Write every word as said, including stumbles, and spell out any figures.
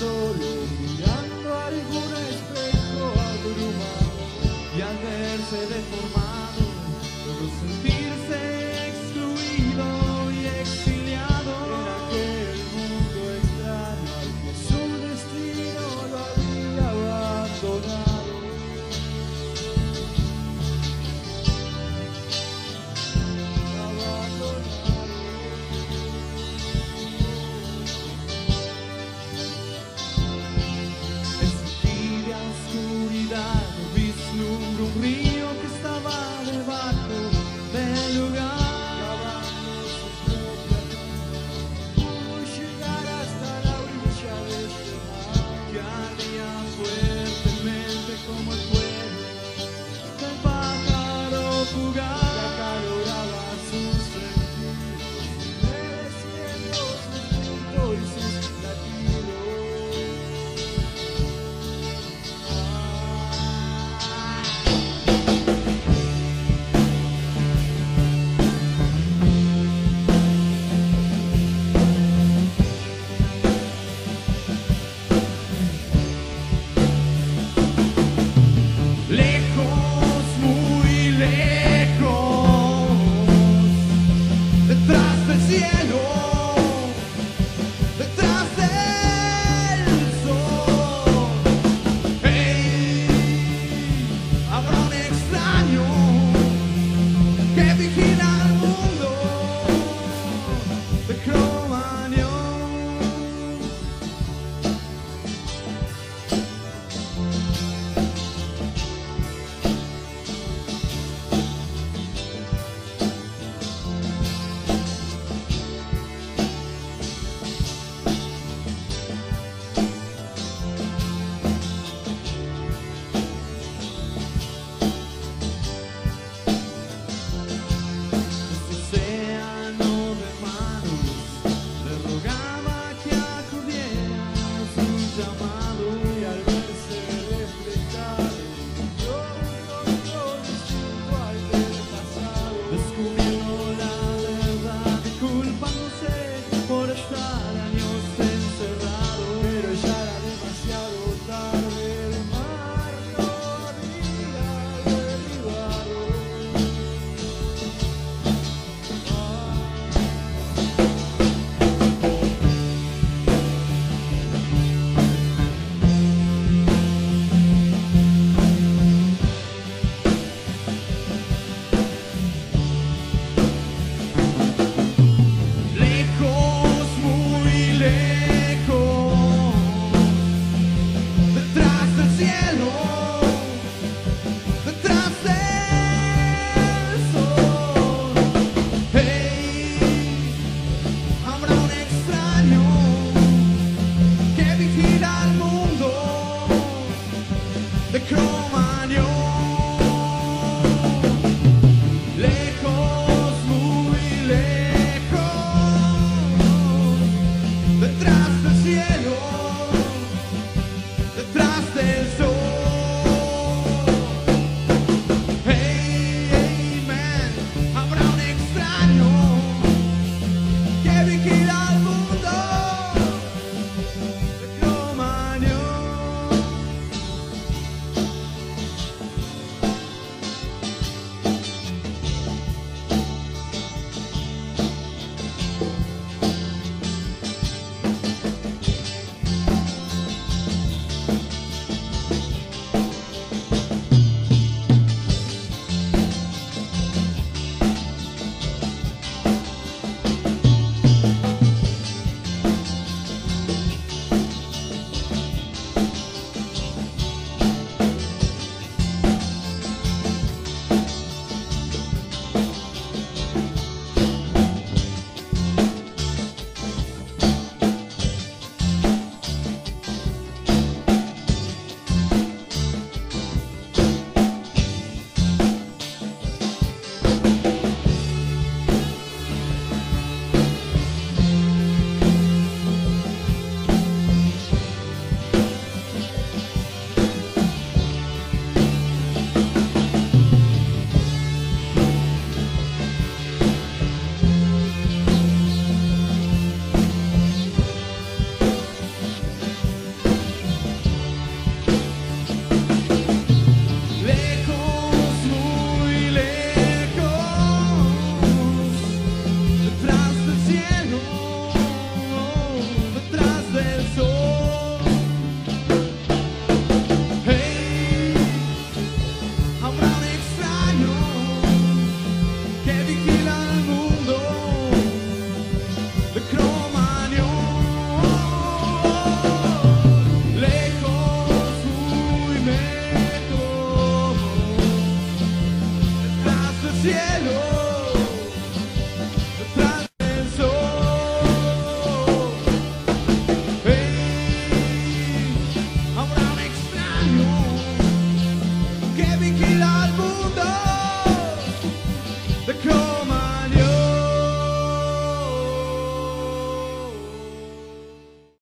solo mirando algún espejo abrumado y al verse deformado logró sentirse excluido y exiliado en aquel mundo extraño al que su destino lo había abandonado. Vislumbro un río que estaba debajo del lugar, cavando su propia tumba, pudo llegar hasta la orilla de este mar que ardía fuertemente como el fuego del pájaro fugaz que acaloraba sus sentidos, mereciendo su punto y sus latidos. Lejos, muy lejos, detrás del cielo, detrás del sol. Hey, habrá un extraño que vigila al mundo de Cromañón. cielo.